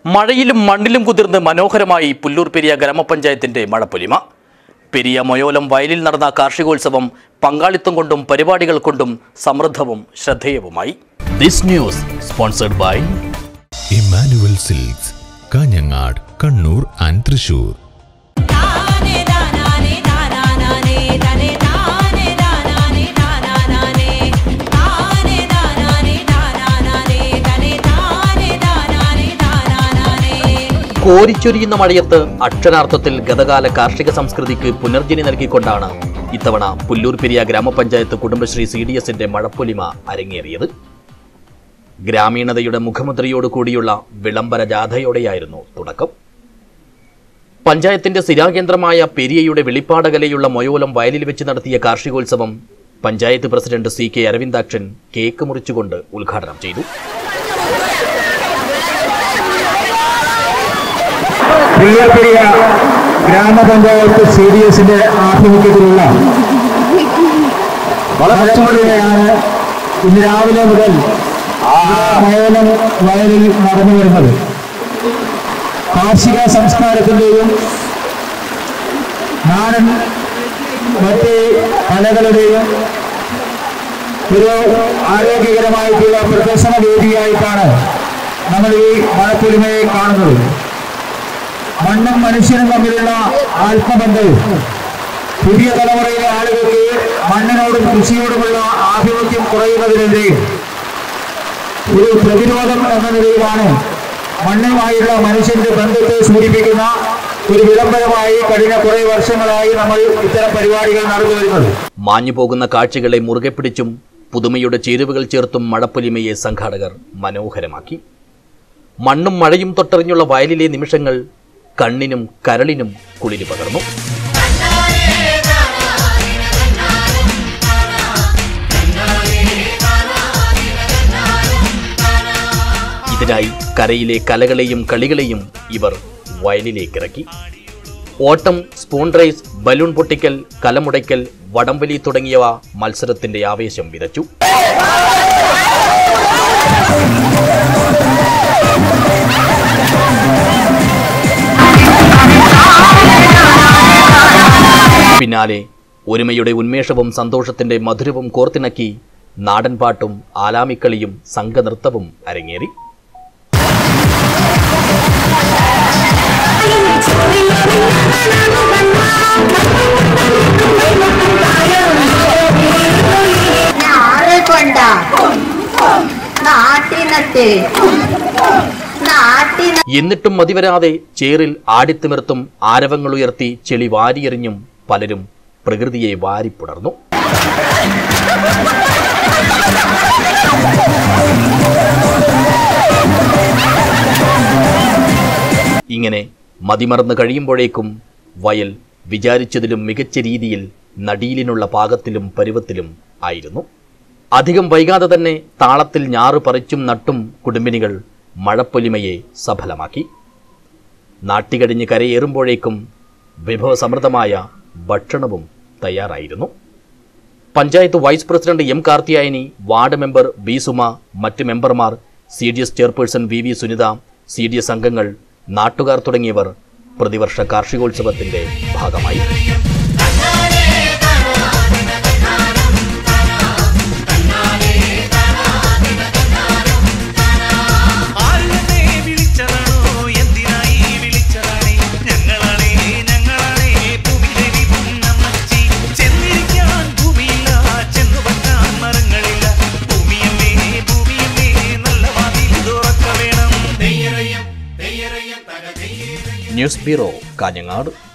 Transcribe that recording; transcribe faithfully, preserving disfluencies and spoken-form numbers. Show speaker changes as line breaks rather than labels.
മഴയിലും മണ്ണിലും കുതിർന്ന് മനോഹരമായി പുല്ലൂർ പെരിയ ഗ്രാമപഞ്ചായത്തിന്റെ മഴപ്പൊലിമ. പെരിയ മൊയോലം വയലിൽ നടന്ന കാർഷികോത്സവം പങ്കാളിത്തം കൊണ്ടും പരിപാടികൾ കൊണ്ടും സമൃദ്ധവും ശ്രദ്ധേയവുമായി. This news sponsored by
Emmanuel Silks, Kanhangad, Kannur and Thrissur.
കോരിച്ചൊരിയുന്ന മഴയത്ത് അക്ഷരാർത്ഥത്തിൽ ഗതകാല കാർഷിക സംസ്കൃതിക്ക് പുനർജനി നൽകിക്കൊണ്ടാണ് ഇത്തവണ പുല്ലൂർ പെരിയ ഗ്രാമപഞ്ചായത്ത് കുടുംബശ്രീ സി ഡി എസിന്റെ മഴപ്പൊലിമ അരങ്ങേറിയത്. ഗ്രാമീണതയുടെ മുഖമുദ്രയോട് കൂടിയുള്ള വിളംബര ജാഥയോടെയായിരുന്നു തുടക്കം. പഞ്ചായത്തിന്റെ സ്ഥിരാകേന്ദ്രമായ പെരിയയുടെ വെളിപ്പാടകലയുള്ള മൊയോലം വയലിൽ വെച്ച് നടത്തിയ കാർഷികോത്സവം panchayat president C K Aravindakshan cake മുറിച്ചുകൊണ്ട് ഉദ്ഘാടനം ചെയ്തു.
പുല്ലൂർ പെരിയ ഗ്രാമപഞ്ചായത്ത് സി ഡി എസിന്റെ ആഭിമുഖ്യത്തിലുള്ള മഴപ്പൊലിമയാണ് ഇന്ന് രാവിലെ മുതൽ മൊയോലം വയലിൽ നടന്നു വരുന്നത്. കാർഷിക സംസ്കാരത്തിന്റെയും നാടൻ മറ്റ് കലകളുടെയും ഒരു ആരോഗ്യകരമായിട്ടുള്ള പ്രദർശന വേദിയായിട്ടാണ് നമ്മൾ ഈ മഴപ്പൊലിമയെ കാണുന്നത്. മണ്ണും മനുഷ്യനും തമ്മിലുള്ള ആത്മബന്ധവും പുതിയ തലമുറയിലെ ആളുകൾക്ക് മണ്ണിനോടും കൃഷിയോടുമുള്ള ആഭിമുഖ്യം കുറയുന്നതിനെതിരെ ഒരു പ്രതിരോധം എന്ന നിലയിലാണ് മണ്ണുമായുള്ള മനുഷ്യന്റെ ബന്ധത്തെ സൂചിപ്പിക്കുന്ന ഒരു വിളംബരമായി കഴിഞ്ഞ കുറെ വർഷങ്ങളായി നമ്മൾ ഇത്തരം പരിപാടികൾ നടന്നു വരുന്നത്.
മാഞ്ഞുപോകുന്ന കാഴ്ചകളെ മുറുകെ പിടിച്ചും പുതുമയുടെ ചേരുവകൾ ചേർത്തും മഴപ്പൊലിമയെ സംഘാടകർ മനോഹരമാക്കി. മണ്ണും മഴയും തൊട്ടറിഞ്ഞുള്ള വയലിലെ നിമിഷങ്ങൾ കണ്ണിനും കരളിനും കുളിര് പകർന്നു. ഇതിനായി കരയിലെ കലകളെയും കളികളെയും ഇവർ വയലിലേക്കിറക്കി. ഓട്ടം, സ്പൂൺ റേസ്, ബലൂൺ പൊട്ടിക്കൽ, കലമുടയ്ക്കൽ, വടംവലി തുടങ്ങിയവ മത്സരത്തിന്റെ ആവേശം വിതച്ചു. പിന്നാലെ ഒരുമയുടെ ഉന്മേഷവും സന്തോഷത്തിന്റെ മധുരവും കോർത്തിണക്കി നാടൻപാട്ടും ആലാമിക്കളിയും സംഘനൃത്തവും അരങ്ങേറി. എന്നിട്ടും മതിവരാതെ ചേറിൽ ആടിത്തിമിർത്തും ആരവങ്ങളുയർത്തി ചെളി വാരിയെറിഞ്ഞും പലരും പ്രകൃതിയെ വാരിപ്പുണർന്നു. ഇങ്ങനെ മതിമറന്ന് കഴിയുമ്പോഴേക്കും വയൽ വിചാരിച്ചതിലും മികച്ച രീതിയിൽ നടീലിനുള്ള പാകത്തിലും പരുവത്തിലും ആയിരുന്നു. അധികം വൈകാതെ തന്നെ താളത്തിൽ ഞാറ് പറിച്ചും നട്ടും കുടുംബിനികൾ മഴപ്പൊലിമയെ സഫലമാക്കി. നാട്ടികഴിഞ്ഞ് കരയേറുമ്പോഴേക്കും വിഭവസമൃദ്ധമായ ഭക്ഷണവും തയ്യാറായിരുന്നു. Panchayat vice president M Karthiyayani, ward member B Suma, മറ്റ് മെമ്പർമാർ, C D S chairperson V V Sunitha, C D S അംഗങ്ങൾ, നാട്ടുകാർ തുടങ്ങിയവർ പ്രതിവർഷ കാർഷികോത്സവത്തിന്റെ ഭാഗമായി. News bureau, Kanhangad.